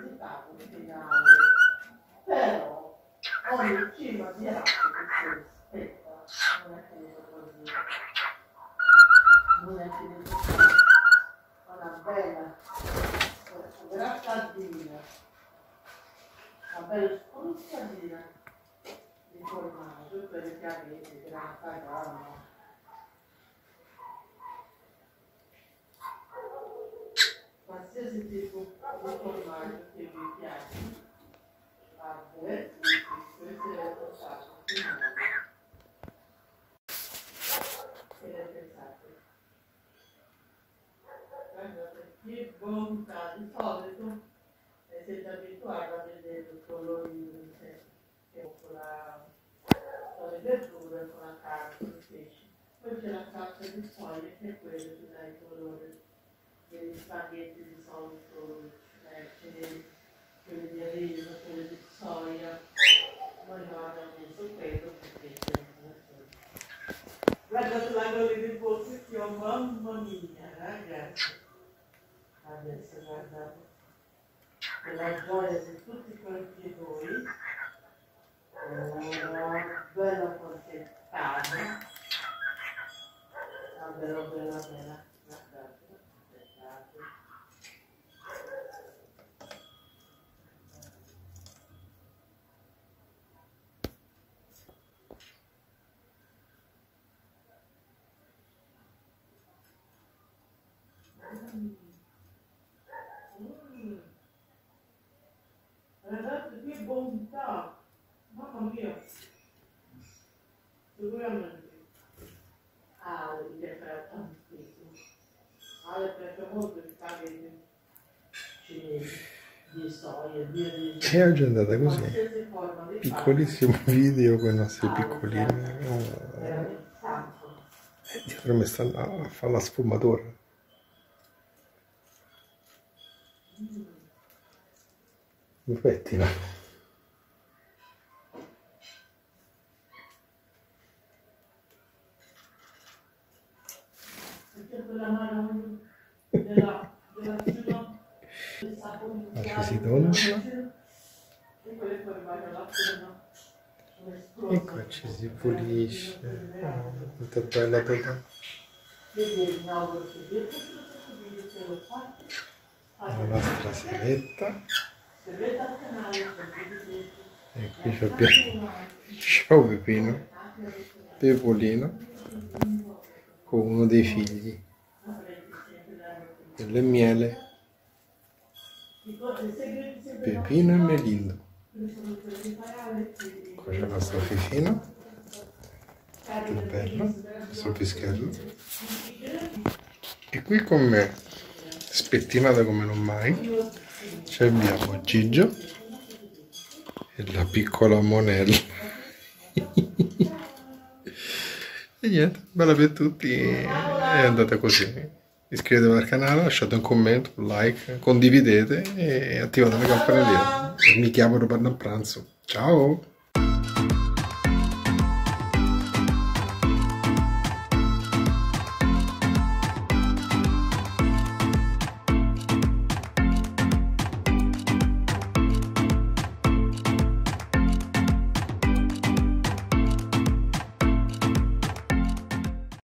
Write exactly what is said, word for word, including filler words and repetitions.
visitato le finali, però ogni cibo di rato che si rispetta, non è finito così, non è finito così, una bella grattadina, una bella spruzzadina di formaggio, quelli che avete, grattagramma. Qualsiasi tipo di formaggio che vi piace, guardate, questo è il passaggio finale. E le pensate, guardate che bontà, di solito e siete abituati a vedere il colorino che con la, con le verdure, con la carne, con il pesce. Poi c'è la salsa di soia che è quella che dà il colore degli spaghetti di solito, eh, quelli di riso, quelli di soia. Noi non abbiamo messo quello perché c'è un guardate la gloria di posizione, mamma mia, ragazzi. Adesso guardate, è la gioia di tutti quanti voi, una bella porchettata, una bella, bella, bella, guardate. Mm. Mm. Guardate che bontà, mamma mia, sicuramente. Ah, mi piace tantissimo. Ah, le piace molto il spaghetti cinesi, di soia, di riso. E oggi è andata così, piccolissimo video con i nostri piccolini. Oh. Dietro mi stanno a fare la sfumatura. Mi pettina. Lascia si dondola. E qua ci si pulisce. Oh, quanto è bella tutta. La nostra seretta. E qui abbiamo ciao Pepino, Pepolino, con uno dei figli. Quello è Miele, Pepino e Melindo. Qua c'è il nostro Fifino, che bello, il nostro pischello. E qui con me, spettinata come non mai, ci abbiamo Gigio e la piccola Monella. E niente, bella per tutti, è andata così. Iscrivetevi al canale, lasciate un commento, un like, condividete e attivate la campanellina. E mi chiamano per il pranzo. Ciao!